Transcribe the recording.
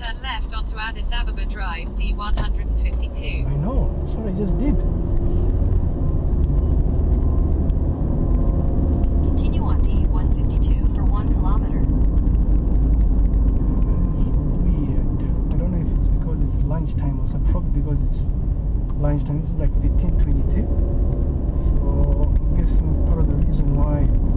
Turn left onto Addis Ababa Drive, D152. I know, that's what I just did. Continue on D152 for 1 kilometer. It's weird. I don't know if it's because it's lunchtime or something. Probably because it's lunchtime. This is like 15:22. So I'm guessing part of the reason why